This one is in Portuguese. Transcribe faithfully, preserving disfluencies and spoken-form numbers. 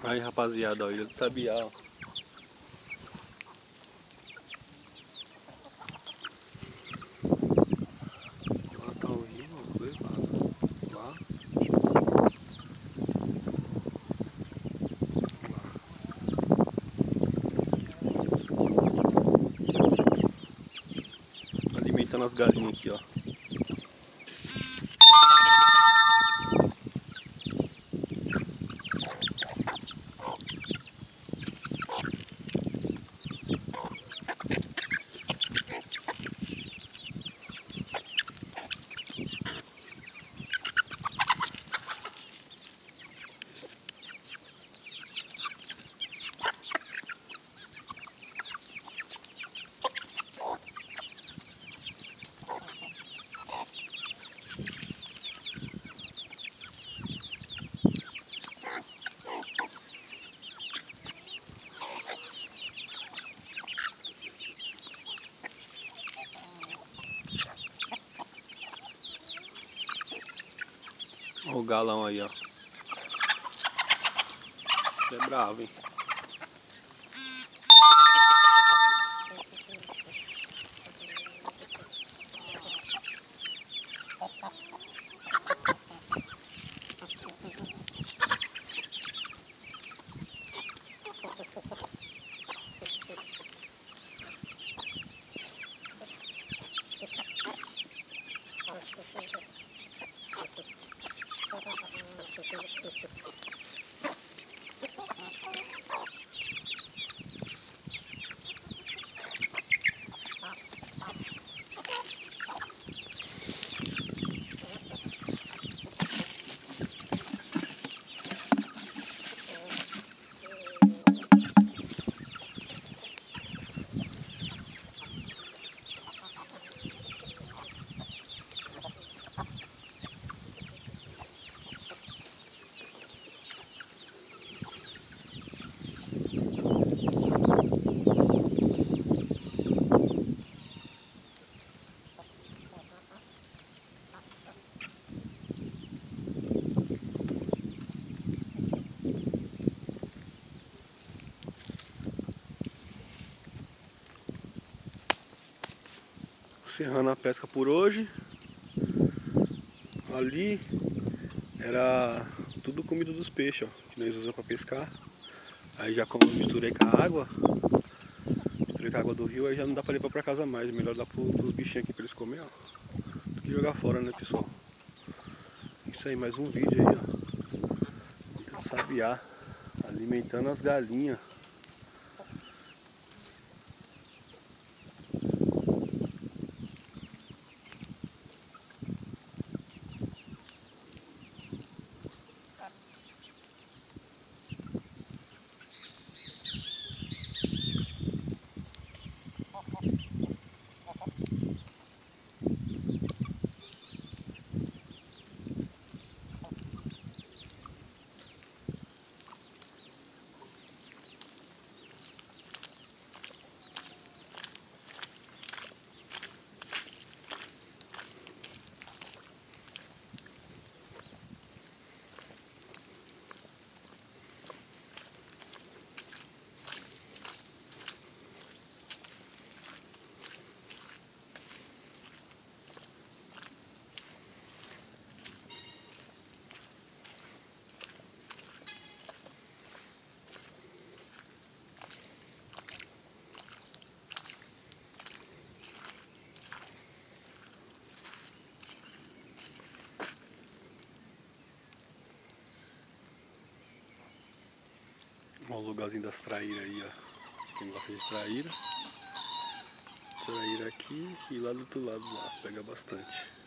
Aí, rapaziada, ó, Ilha do Sabiá, ó. Lá tá o rio, ó, dois lados. Lá. Lá. Alimentando as galinhas aqui, ó. Olha o galão aí, ó. É bravo, hein? Encerrando a pesca por hoje. Ali era tudo comida dos peixes, ó, que nós usamos para pescar. Aí já como eu misturei com a água, misturei com a água do rio, aí já não dá para levar para casa mais. É melhor dar para os bichinhos aqui para eles comerem, ó, do que jogar fora, né, pessoal? Isso aí, mais um vídeo aí, ó. O sabiá alimentando as galinhas. Olha o lugarzinho das traíras aí, ó. Tem bastante traíra. Traíra aqui e lá do outro lado lá, pega bastante.